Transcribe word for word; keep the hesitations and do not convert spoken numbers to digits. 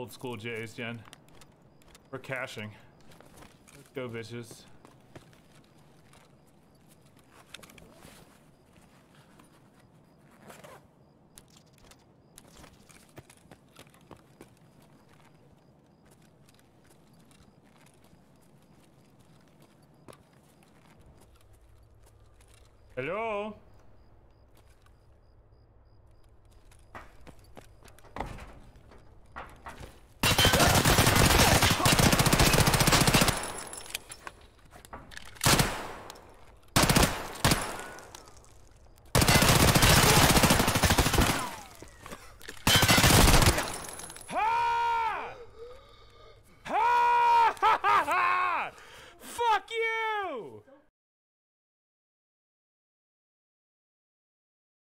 old school J's, Jen. We're cashing. Let's go, bitches. Hello?